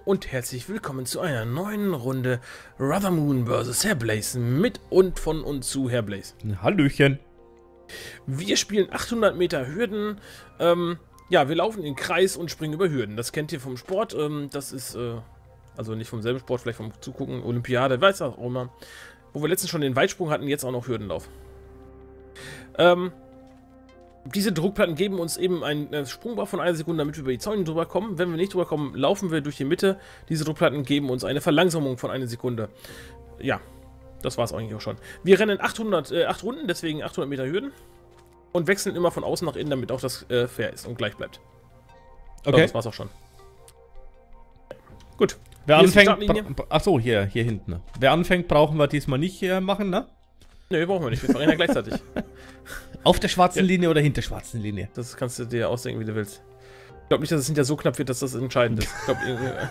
und herzlich willkommen zu einer neuen Runde Rothermoon vs. Hairblaze mit und von und zu Hairblaze. Hallöchen. Wir spielen 800 Meter Hürden. Ja, wir laufen in den Kreis und springen über Hürden. Das kennt ihr vom Sport. Das ist, also nicht vom selben Sport, vielleicht vom Zugucken, Olympiade, weiß auch immer. Wo wir letztens schon den Weitsprung hatten, jetzt auch noch Hürdenlauf. Diese Druckplatten geben uns eben einen Sprungbar von 1 Sekunde, damit wir über die Zäune drüber kommen. Wenn wir nicht drüber kommen, laufen wir durch die Mitte. Diese Druckplatten geben uns eine Verlangsamung von 1 Sekunde. Ja, das war es eigentlich auch schon. Wir rennen 8 Runden, deswegen 800 Meter Hürden. Und wechseln immer von außen nach innen, damit auch das fair ist und gleich bleibt. Okay. So, das war's auch schon. Gut. Wer Hier ist die anfängt. Startlinie. Achso, hier hinten. Ne? Wer anfängt, brauchen wir diesmal nicht machen, ne? Ne, brauchen wir nicht. Wir fahren ja gleichzeitig. Auf der schwarzen Linie oder hinter der schwarzen Linie? Das kannst du dir ausdenken, wie du willst. Ich glaube nicht, dass es hinterher so knapp wird, dass das entscheidend ist. Ich glaub,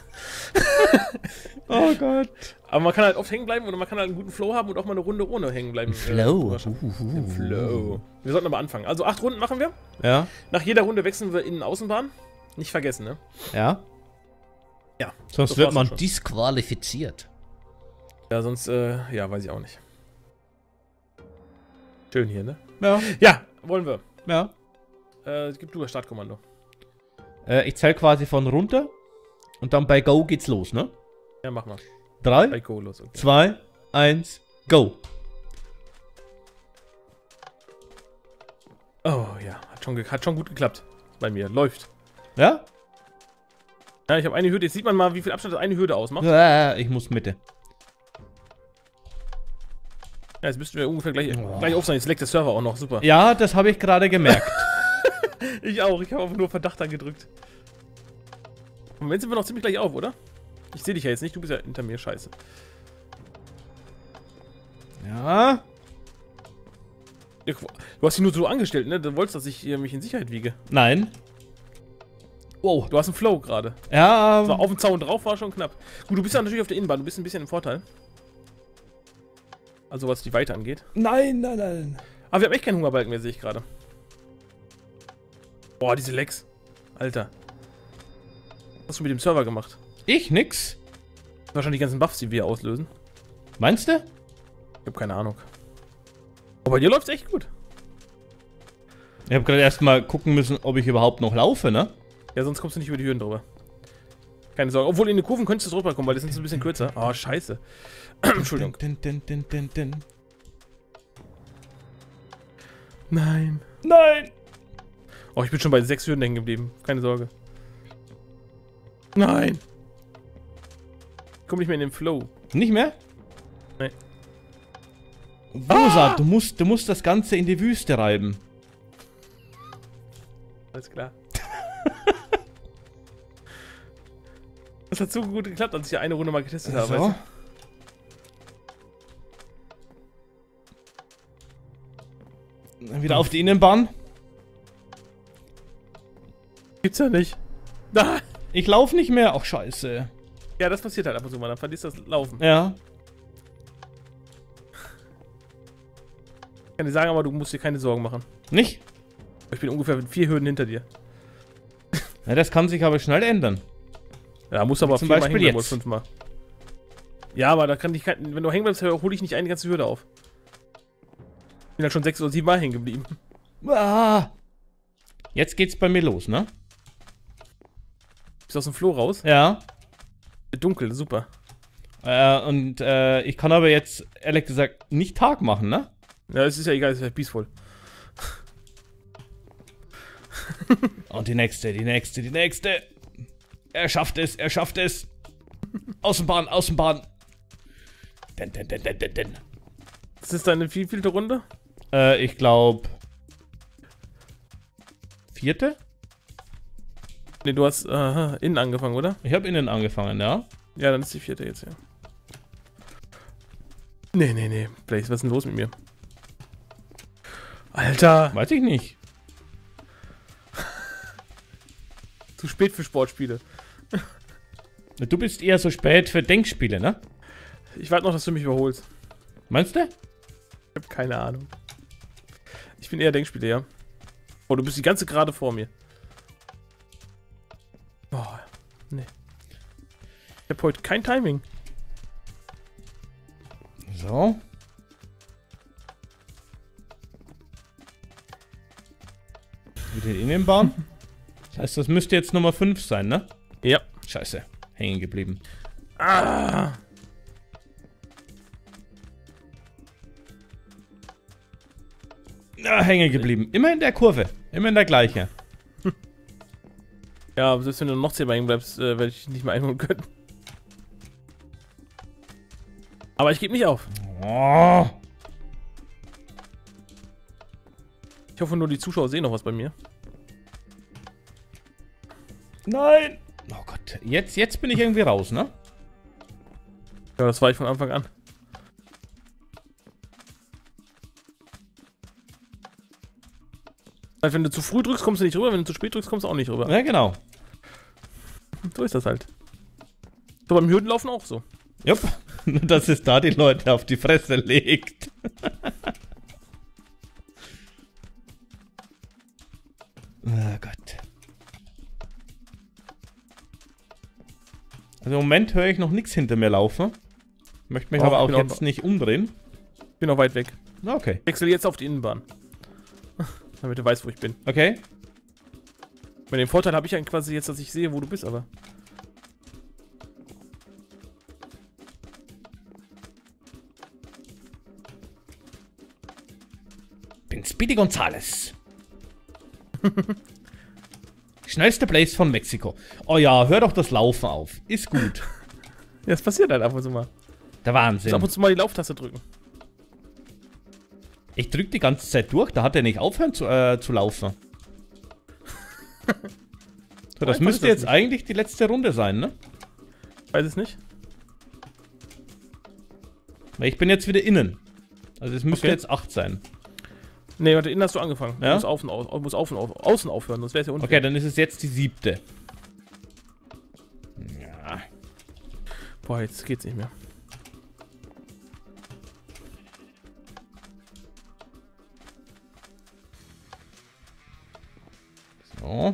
Oh Gott. aber man kann halt oft hängen bleiben oder man kann halt einen guten Flow haben und auch mal eine Runde ohne hängen bleiben. Flow. Flow. Wir sollten aber anfangen. Also 8 Runden machen wir. Ja. Nach jeder Runde wechseln wir Innen-Außenbahn. Nicht vergessen, ne? Ja. Ja. Sonst das wird war's man auch schon. disqualifiziert. Ja, sonst, ja, weiß ich auch nicht. Schön hier, ne? Ja. Ja, wollen wir. Ja. Gib du das Startkommando. Ich zähle quasi von runter und dann bei Go geht's los, ne? Ja, mach mal. 3, Bei Go los, okay. 2, 1, Go. Oh ja, hat schon gut geklappt. Bei mir, läuft. Ja? Ja, ich habe eine Hürde. Jetzt sieht man mal, wie viel Abstand eine Hürde ausmacht. Ich muss Mitte. Ja, jetzt müssten wir ungefähr gleich auf sein. Jetzt leckt der Server auch noch, super. Ja, das habe ich gerade gemerkt. Ich auch, ich habe einfach nur Verdacht angedrückt. Im Moment sind wir noch ziemlich gleich auf, oder? Ich sehe dich ja jetzt nicht, du bist ja hinter mir, scheiße. Ja. Du hast dich nur so angestellt, ne? Du wolltest, dass ich mich in Sicherheit wiege. Nein. Wow, du hast einen Flow gerade. Ja. So, auf dem Zaun drauf war schon knapp. Gut, du bist ja natürlich auf der Innenbahn, du bist ein bisschen im Vorteil. Also was die Weite angeht. Nein, nein, nein. Aber wir haben echt keinen Hungerbalken mehr, sehe ich gerade. Boah, diese Lags. Alter. Was hast du mit dem Server gemacht? Ich nix. Wahrscheinlich die ganzen Buffs, die wir auslösen. Meinst du? Ich habe keine Ahnung. Aber bei dir läuft's echt gut. Ich habe gerade erstmal gucken müssen, ob ich überhaupt noch laufe, ne? Ja, sonst kommst du nicht über die Hürden drüber. Keine Sorge. Obwohl in den Kurven könntest du drüber kommen, weil das sind so ein bisschen kürzer. Oh, scheiße. Entschuldigung. Nein. Nein! Oh, ich bin schon bei 6 Hürden hängen geblieben. Keine Sorge. Nein. Ich komm nicht mehr in den Flow. Nicht mehr? Nee. Rosa, du musst das Ganze in die Wüste reiben. Alles klar. Das hat so gut geklappt, als ich ja eine Runde mal getestet habe. So. Weißt Dann wieder auf die Innenbahn. du? Gibt's ja nicht. Ah. Ich laufe nicht mehr. Ach, scheiße. Ja, das passiert halt ab und zu mal. Dann verlierst du das Laufen. Ja. Ich kann dir sagen, aber du musst dir keine Sorgen machen. Nicht? Ich bin ungefähr 4 Hürden hinter dir. Ja, das kann sich aber schnell ändern. Ja, musst aber Zum 4-mal Beispiel hängen bleiben, jetzt. 5-mal. Ja, aber da kann ich wenn du hängen bleibst, hole ich nicht eine ganze Hürde auf. Bin halt schon 6 oder 7 Mal hängen geblieben. Ah. Jetzt geht's bei mir los, ne? Bist aus dem Floh raus? Ja. Dunkel, super. Ich kann aber jetzt, ehrlich gesagt, nicht Tag machen, ne? Ja, es ist ja egal, es ist ja peaceful. Und die nächste. Er schafft es. Außenbahn. Den. Das ist deine vielte Runde? Ich glaube 4. Ne, du hast innen angefangen, oder? Ich habe innen angefangen, ja. Ja, dann ist die 4. jetzt, ja. Nee. Blaze, was ist denn los mit mir? Alter! Weiß ich nicht. Zu spät für Sportspiele. Du bist eher so spät für Denkspiele, ne? Ich warte noch, dass du mich überholst. Meinst du? Ich hab keine Ahnung. Ich bin eher Denkspiele, ja. Oh, du bist die ganze gerade vor mir. Oh, nee. habe heute kein Timing. So. Wieder in den Bahn. Das heißt, das müsste jetzt Nummer 5 sein, ne? Ja. Scheiße. Hängen geblieben. Ah. Ah, hängen geblieben. Immer in der Kurve. Immer in der gleichen. Ja, aber selbst wenn du noch 10 Mal hängen bleibst, werde ich dich nicht mehr einholen können. Aber ich gebe nicht auf. Oh. Ich hoffe nur, die Zuschauer sehen noch was bei mir. Nein! Oh Gott. Jetzt bin ich irgendwie raus, ne? Ja, das war ich von Anfang an. Also wenn du zu früh drückst, kommst du nicht rüber. Wenn du zu spät drückst, kommst du auch nicht rüber. Ja, genau. So ist das halt. So beim Hürdenlaufen auch so. Jupp. Nur, dass es da die Leute auf die Fresse legt. Oh Gott. Also im Moment höre ich noch nichts hinter mir laufen. Möchte mich aber auch jetzt nicht umdrehen. Ich bin noch weit weg. Okay. Ich wechsle jetzt auf die Innenbahn. Damit du weißt, wo ich bin. Okay. Mit dem Vorteil habe ich ja quasi jetzt, dass ich sehe, wo du bist, aber... Bin Speedy Gonzales. Schnellster Blaze von Mexiko. Oh ja, hör doch das Laufen auf. Ist gut. Ja, das passiert halt ab und zu mal. Der Wahnsinn. Du musst ab und zu mal die Lauftaste drücken. Ich drück die ganze Zeit durch, da hat er nicht aufhören zu laufen. So, das müsste jetzt eigentlich die letzte Runde sein, ne? Weiß es nicht. Weil ich bin jetzt wieder innen. Also es müsste jetzt 8 sein. Nee, warte, innen hast du angefangen. Ja? Du musst außen aufhören, sonst wäre es ja unten. Okay, dann ist es jetzt die 7. Ja. Boah, jetzt geht's nicht mehr. So.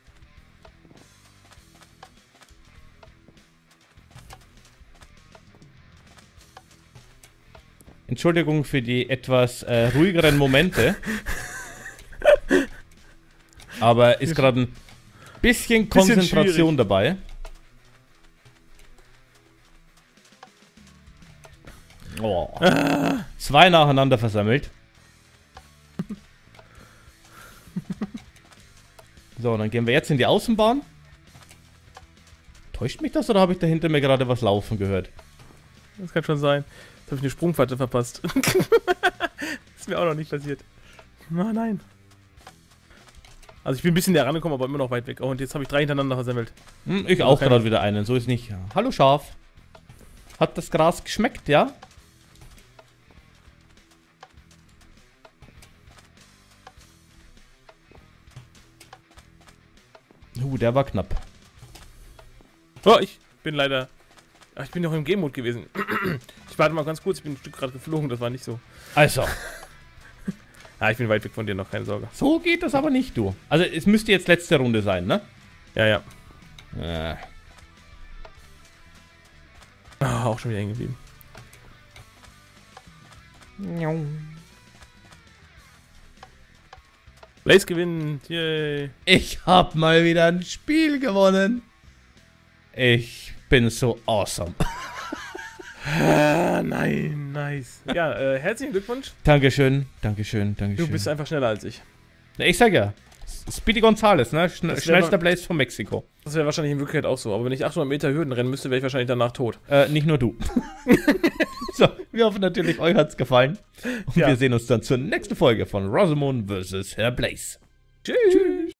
Entschuldigung für die etwas ruhigeren Momente. Aber ist gerade ein bisschen Konzentration dabei. Oh. 2 nacheinander versammelt. So, dann gehen wir jetzt in die Außenbahn. Täuscht mich das oder habe ich da hinter mir gerade was laufen gehört? Das kann schon sein. Jetzt habe ich eine Sprungfalte verpasst. Ist mir auch noch nicht passiert. Oh, nein. Also ich bin ein bisschen näher rangekommen, aber immer noch weit weg. Oh, und jetzt habe ich 3 hintereinander versammelt. Ich auch gerade wieder einen, so ist nicht. Ja. Hallo Schaf. Hat das Gras geschmeckt, ja? Der war knapp. Oh, ich bin leider... Ach, ich bin noch im Game-Mode gewesen. Ich warte mal ganz kurz, ich bin ein Stück gerade geflogen, das war nicht so. Also. Ja, ich bin weit weg von dir noch, keine Sorge. So geht das aber nicht, du. Also, es müsste jetzt letzte Runde sein, ne? Ja, ja. Ah, auch schon wieder hängen geblieben. Blaze gewinnt, yay. Ich hab mal wieder ein Spiel gewonnen. Ich bin so awesome. Nein, nice. Ja, herzlichen Glückwunsch. Dankeschön, Dankeschön, Dankeschön. Du bist einfach schneller als ich. Ich sag ja, Speedy Gonzales, ne? Schnellster Blaze von Mexiko. Das wäre wahrscheinlich in Wirklichkeit auch so. Aber wenn ich 800 Meter Hürden rennen müsste, wäre ich wahrscheinlich danach tot. Nicht nur du. So, wir hoffen natürlich, euch hat's gefallen. Und wir sehen uns dann zur nächsten Folge von Rosamund vs. Herr Blaze. Tschüss.